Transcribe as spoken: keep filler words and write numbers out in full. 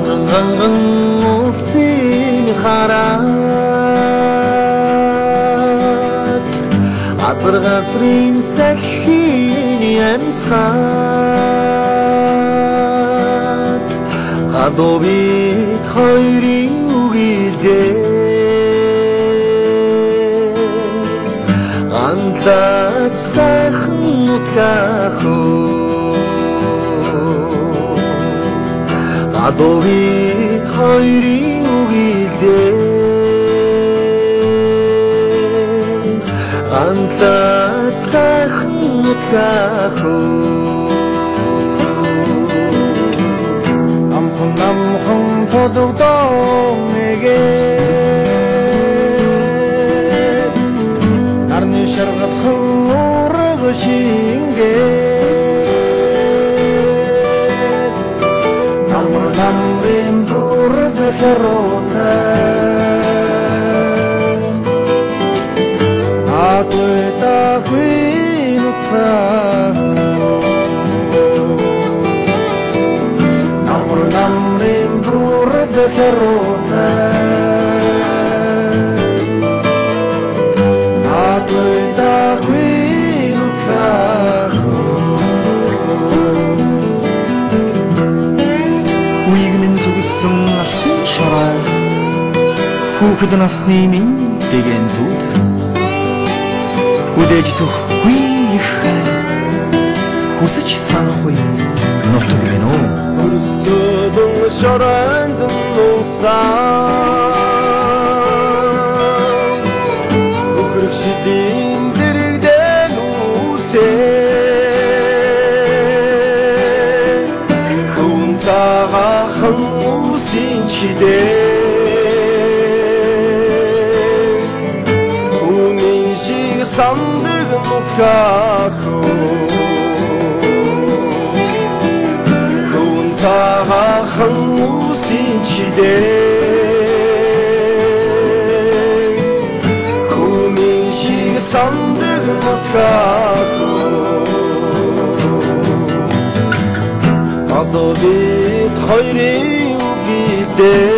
анганган усын хараад газар газрын салхин ямсгаад гадуу бид хоёрын үгилдээ гандлаж сайхан нутгахөө гадуу бид хоёрын үгилдээ гандлаж сайхан нутгахөө амхан амхан тодогдоо нэгээ нарны шаргатхан ураг шингээд намр намрын бүрд хэротэ атуэта хуинутха намр намрын бүрд хэротэ атуэта хуинутха 후익는 зүгсэн алтан шорой хүүхэд насны минь дээгэн зүуд хүдэж зүхгүй их хүсэж санахгүй нутаг гэнэ үү өрсөлдөн шоройнд нуусан өгөрөгшидийн дэрэгдэн үсээ хүн цагаахан үсийн чидээ самдаг нутгахөө хүн цагаахан үсийн чидээ хүмийн шиг самдаг нутгахөө одоо бид хоёрын үгидээ